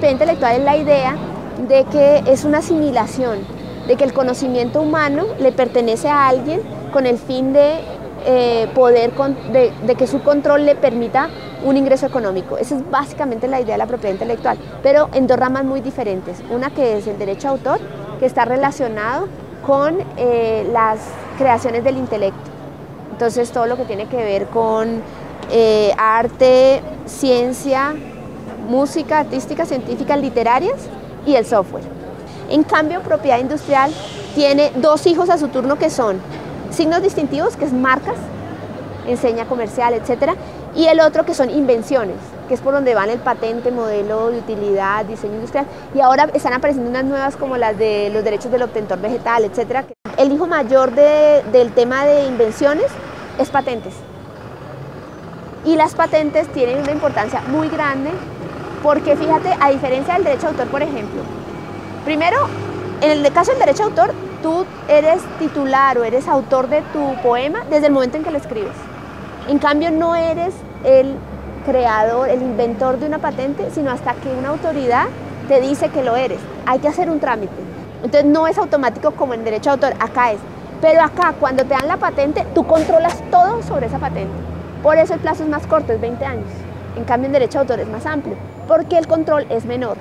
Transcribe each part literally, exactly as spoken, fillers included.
propiedad intelectual es la idea de que es una asimilación, de que el conocimiento humano le pertenece a alguien con el fin de eh, poder, con, de, de que su control le permita un ingreso económico. Esa es básicamente la idea de la propiedad intelectual, pero en dos ramas muy diferentes. Una que es el derecho a autor, que está relacionado con eh, las creaciones del intelecto. Entonces todo lo que tiene que ver con eh, arte, ciencia, música, artística, científicas, literarias y el software. En cambio, propiedad industrial tiene dos hijos a su turno que son signos distintivos, que es marcas, enseña comercial, etcétera, y el otro que son invenciones, que es por donde van el patente, modelo de utilidad, diseño industrial, y ahora están apareciendo unas nuevas como las de los derechos del obtentor vegetal, etcétera. El hijo mayor de, del tema de invenciones es patentes. Y las patentes tienen una importancia muy grande porque, fíjate, a diferencia del derecho de autor, por ejemplo, primero, en el caso del derecho de autor, tú eres titular o eres autor de tu poema desde el momento en que lo escribes. En cambio, no eres el creador, el inventor de una patente, sino hasta que una autoridad te dice que lo eres. Hay que hacer un trámite. Entonces, no es automático como en derecho de autor, acá es. Pero acá, cuando te dan la patente, tú controlas todo sobre esa patente. Por eso el plazo es más corto, es veinte años. En cambio, en derecho de autor es más amplio, porque el control es menor.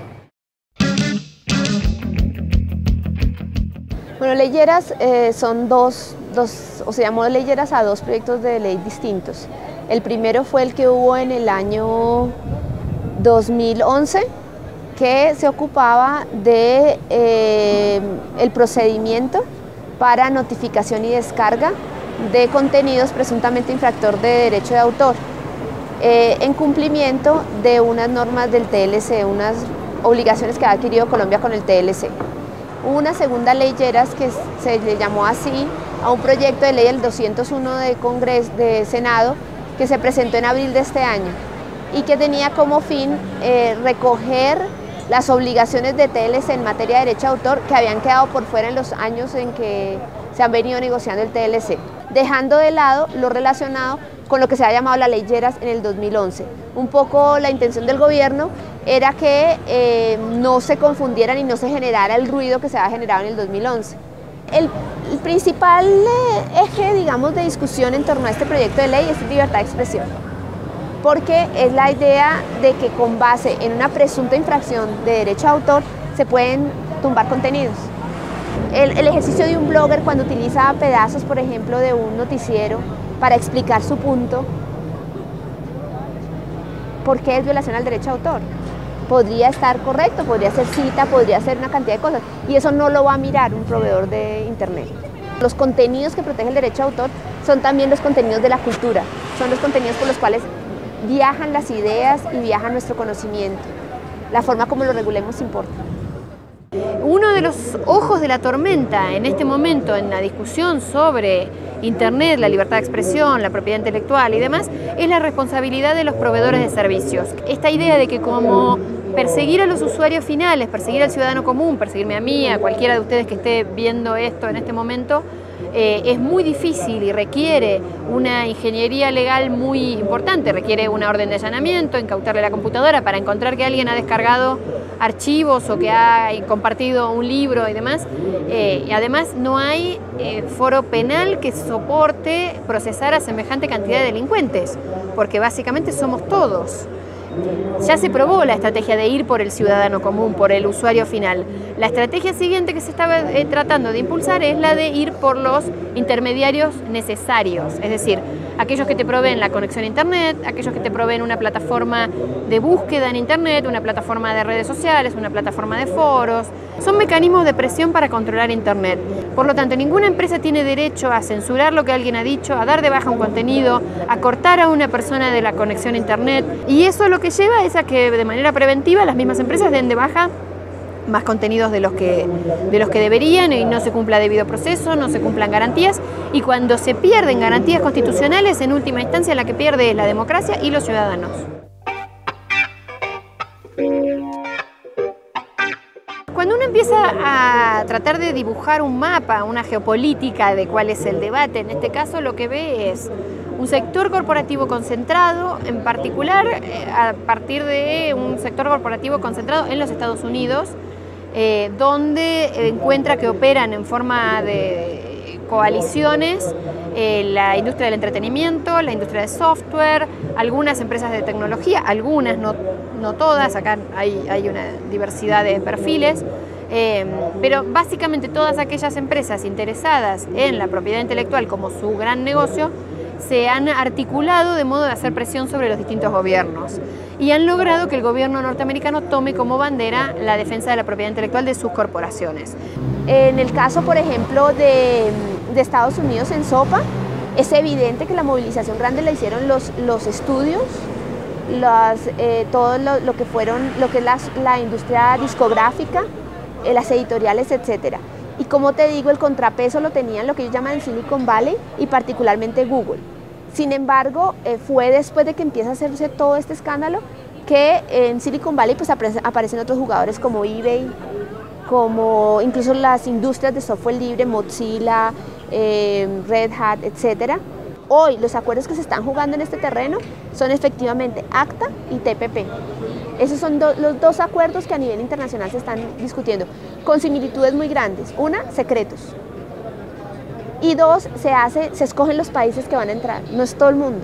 Bueno, leyeras eh, son dos, dos, o se llamó leyeras a dos proyectos de ley distintos. El primero fue el que hubo en el año dos mil once, que se ocupaba de eh, el procedimiento para notificación y descarga de contenidos presuntamente infractor de derecho de autor, eh, en cumplimiento de unas normas del T L C, unas obligaciones que ha adquirido Colombia con el T L C. Hubo una segunda ley Lleras que se le llamó así a un proyecto de ley, el doscientos uno de Congreso, de Senado, que se presentó en abril de este año y que tenía como fin eh, recoger las obligaciones de T L C en materia de derecho de autor que habían quedado por fuera en los años en que se han venido negociando el T L C, dejando de lado lo relacionado con lo que se ha llamado la ley Lleras en el dos mil once. Un poco la intención del gobierno era que eh, no se confundieran y no se generara el ruido que se había generado en el dos mil once. El, el principal eh, eje, digamos, de discusión en torno a este proyecto de ley es libertad de expresión, porque es la idea de que con base en una presunta infracción de derecho de autor se pueden tumbar contenidos. El, el ejercicio de un blogger cuando utiliza pedazos, por ejemplo, de un noticiero para explicar su punto, ¿por qué es violación al derecho de autor? Podría estar correcto, podría ser cita, podría ser una cantidad de cosas, y eso no lo va a mirar un proveedor de internet. Los contenidos que protege el derecho de autor son también los contenidos de la cultura, son los contenidos por los cuales viajan las ideas y viaja nuestro conocimiento. La forma como lo regulemos importa. Uno de los ojos de la tormenta en este momento en la discusión sobre Internet, la libertad de expresión, la propiedad intelectual y demás, es la responsabilidad de los proveedores de servicios. Esta idea de que como perseguir a los usuarios finales, perseguir al ciudadano común, perseguirme a mí, a cualquiera de ustedes que esté viendo esto en este momento, eh, es muy difícil y requiere una ingeniería legal muy importante, requiere una orden de allanamiento, incautarle la computadora para encontrar que alguien ha descargado archivos o que ha compartido un libro y demás, eh, y además no hay eh, foro penal que soporte procesar a semejante cantidad de delincuentes, porque básicamente somos todos. Ya se probó la estrategia de ir por el ciudadano común, por el usuario final. La estrategia siguiente que se estaba eh, tratando de impulsar es la de ir por los intermediarios necesarios, es decir, aquellos que te proveen la conexión a Internet, aquellos que te proveen una plataforma de búsqueda en Internet, una plataforma de redes sociales, una plataforma de foros. Son mecanismos de presión para controlar Internet. Por lo tanto, ninguna empresa tiene derecho a censurar lo que alguien ha dicho, a dar de baja un contenido, a cortar a una persona de la conexión a Internet. Y eso lo que lleva es a que de manera preventiva las mismas empresas den de baja más contenidos de los que, de los que deberían y no se cumpla debido proceso, no se cumplan garantías, y cuando se pierden garantías constitucionales, en última instancia la que pierde es la democracia y los ciudadanos. Cuando uno empieza a tratar de dibujar un mapa, una geopolítica de cuál es el debate, en este caso lo que ve es un sector corporativo concentrado, en particular a partir de un sector corporativo concentrado en los Estados Unidos, eh, donde encuentra que operan en forma de coaliciones eh, la industria del entretenimiento, la industria de software, algunas empresas de tecnología, algunas, no, no todas, acá hay, hay una diversidad de perfiles, eh, pero básicamente todas aquellas empresas interesadas en la propiedad intelectual como su gran negocio se han articulado de modo de hacer presión sobre los distintos gobiernos y han logrado que el gobierno norteamericano tome como bandera la defensa de la propiedad intelectual de sus corporaciones. En el caso, por ejemplo, de, de Estados Unidos en SOPA, es evidente que la movilización grande la hicieron los, los estudios, las, eh, todo lo, lo que fueron, lo que es la, la industria discográfica, eh, las editoriales, etcétera. Y como te digo, el contrapeso lo tenían lo que ellos llaman Silicon Valley y particularmente Google. Sin embargo, eh, fue después de que empieza a hacerse todo este escándalo que en Silicon Valley pues, aparecen otros jugadores como eBay, como incluso las industrias de software libre, Mozilla, eh, Red Hat, etcétera. Hoy los acuerdos que se están jugando en este terreno son efectivamente ACTA y T P P. Esos son do, los dos acuerdos que a nivel internacional se están discutiendo, con similitudes muy grandes. Una, secretos. Y dos, se, hace, se escogen los países que van a entrar, no es todo el mundo.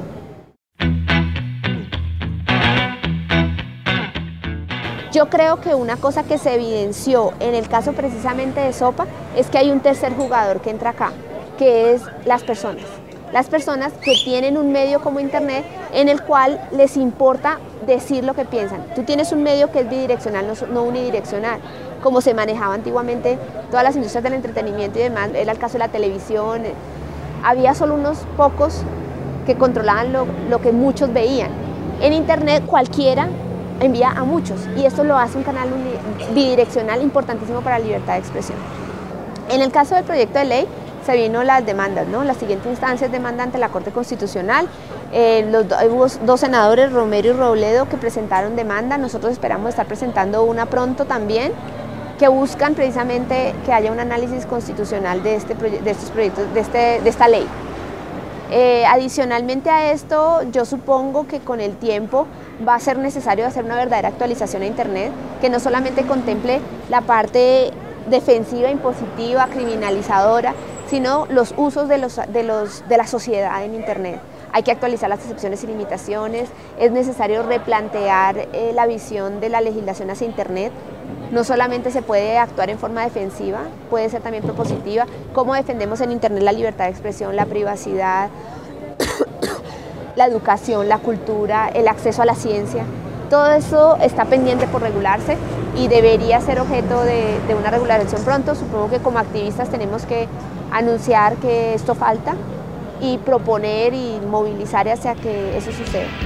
Yo creo que una cosa que se evidenció en el caso precisamente de SOPA es que hay un tercer jugador que entra acá, que es las personas. Las personas que tienen un medio como Internet en el cual les importa decir lo que piensan. Tú tienes un medio que es bidireccional, no, no unidireccional, como se manejaba antiguamente todas las industrias del entretenimiento y demás, era el caso de la televisión. Había solo unos pocos que controlaban lo, lo que muchos veían. En Internet cualquiera envía a muchos y esto lo hace un canal bidireccional importantísimo para la libertad de expresión. En el caso del proyecto de ley, se vino las demandas, ¿no? Las siguientes instancias demanda ante la Corte Constitucional. Eh, los, hubo dos senadores, Romero y Robledo, que presentaron demanda. Nosotros esperamos estar presentando una pronto también, que buscan precisamente que haya un análisis constitucional de, este, de estos proyectos, de, este, de esta ley. Eh, adicionalmente a esto, yo supongo que con el tiempo va a ser necesario hacer una verdadera actualización a Internet, que no solamente contemple la parte defensiva, impositiva, criminalizadora, sino los usos de, los, de, los, de la sociedad en Internet. Hay que actualizar las excepciones y limitaciones, es necesario replantear eh, la visión de la legislación hacia Internet. No solamente se puede actuar en forma defensiva, puede ser también propositiva. Cómo defendemos en Internet la libertad de expresión, la privacidad, la educación, la cultura, el acceso a la ciencia. Todo eso está pendiente por regularse y debería ser objeto de, de una regulación pronto. Supongo que como activistas tenemos que anunciar que esto falta y proponer y movilizar hacia que eso suceda.